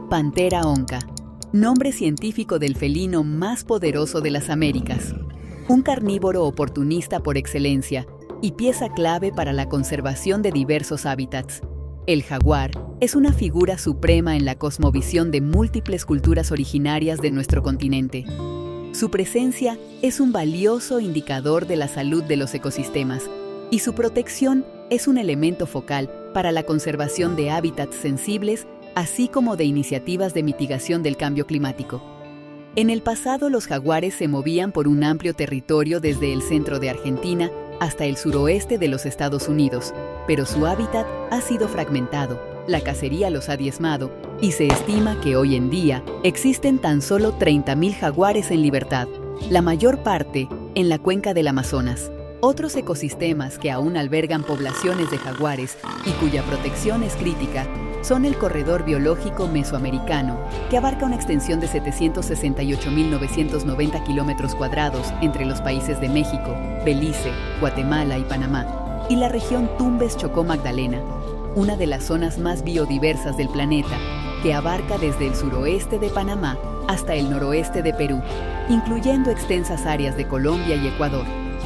Panthera onca, nombre científico del felino más poderoso de las Américas. Un carnívoro oportunista por excelencia y pieza clave para la conservación de diversos hábitats. El jaguar es una figura suprema en la cosmovisión de múltiples culturas originarias de nuestro continente. Su presencia es un valioso indicador de la salud de los ecosistemas y su protección es un elemento focal para la conservación de hábitats sensibles, así como de iniciativas de mitigación del cambio climático. En el pasado, los jaguares se movían por un amplio territorio desde el centro de Argentina hasta el suroeste de los Estados Unidos, pero su hábitat ha sido fragmentado, la cacería los ha diezmado y se estima que hoy en día existen tan solo 30.000 jaguares en libertad, la mayor parte en la cuenca del Amazonas. Otros ecosistemas que aún albergan poblaciones de jaguares y cuya protección es crítica son el Corredor Biológico Mesoamericano, que abarca una extensión de 768.990 kilómetros cuadrados entre los países de México, Belice, Guatemala y Panamá, y la región Tumbes-Chocó-Magdalena, una de las zonas más biodiversas del planeta, que abarca desde el suroeste de Panamá hasta el noroeste de Perú, incluyendo extensas áreas de Colombia y Ecuador.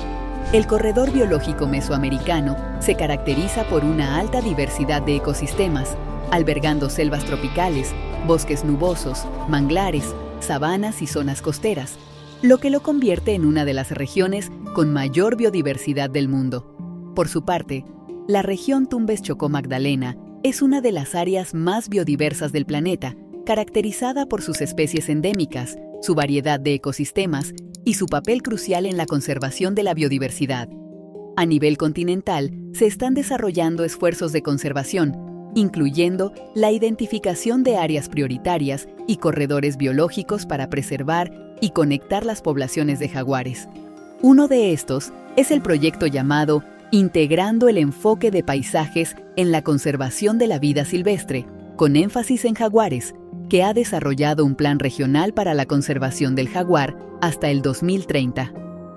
El Corredor Biológico Mesoamericano se caracteriza por una alta diversidad de ecosistemas, albergando selvas tropicales, bosques nubosos, manglares, sabanas y zonas costeras, lo que lo convierte en una de las regiones con mayor biodiversidad del mundo. Por su parte, la región Tumbes-Chocó-Magdalena es una de las áreas más biodiversas del planeta, caracterizada por sus especies endémicas, su variedad de ecosistemas y su papel crucial en la conservación de la biodiversidad. A nivel continental, se están desarrollando esfuerzos de conservación, incluyendo la identificación de áreas prioritarias y corredores biológicos para preservar y conectar las poblaciones de jaguares. Uno de estos es el proyecto llamado Integrando el enfoque de paisajes en la conservación de la vida silvestre, con énfasis en jaguares, que ha desarrollado un plan regional para la conservación del jaguar hasta el 2030.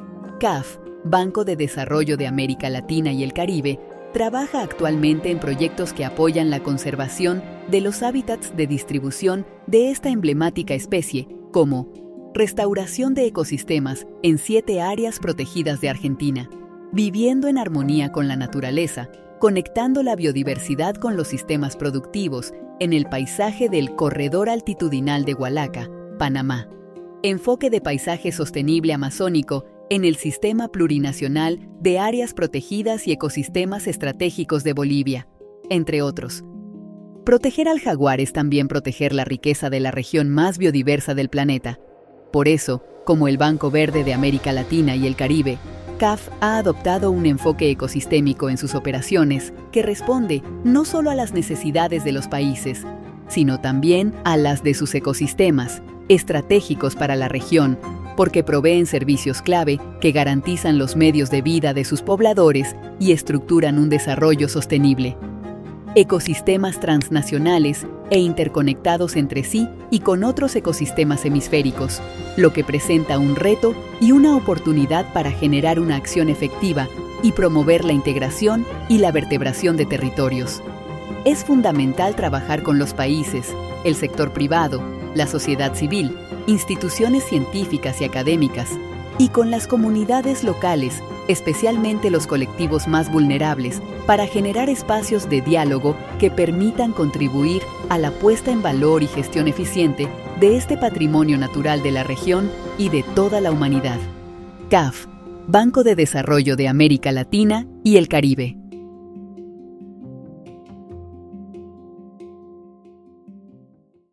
CAF, Banco de Desarrollo de América Latina y el Caribe, trabaja actualmente en proyectos que apoyan la conservación de los hábitats de distribución de esta emblemática especie, como restauración de ecosistemas en 7 áreas protegidas de Argentina, viviendo en armonía con la naturaleza, conectando la biodiversidad con los sistemas productivos en el paisaje del Corredor Altitudinal de Hualaca, Panamá, enfoque de paisaje sostenible amazónico en el Sistema Plurinacional de Áreas Protegidas y Ecosistemas Estratégicos de Bolivia, entre otros. Proteger al jaguar es también proteger la riqueza de la región más biodiversa del planeta. Por eso, como el Banco Verde de América Latina y el Caribe, CAF ha adoptado un enfoque ecosistémico en sus operaciones que responde no solo a las necesidades de los países, sino también a las de sus ecosistemas, estratégicos para la región, porque proveen servicios clave que garantizan los medios de vida de sus pobladores y estructuran un desarrollo sostenible. Ecosistemas transnacionales e interconectados entre sí y con otros ecosistemas hemisféricos, lo que presenta un reto y una oportunidad para generar una acción efectiva y promover la integración y la vertebración de territorios. Es fundamental trabajar con los países, el sector privado, la sociedad civil, instituciones científicas y académicas, y con las comunidades locales, especialmente los colectivos más vulnerables, para generar espacios de diálogo que permitan contribuir a la puesta en valor y gestión eficiente de este patrimonio natural de la región y de toda la humanidad. CAF, Banco de Desarrollo de América Latina y el Caribe.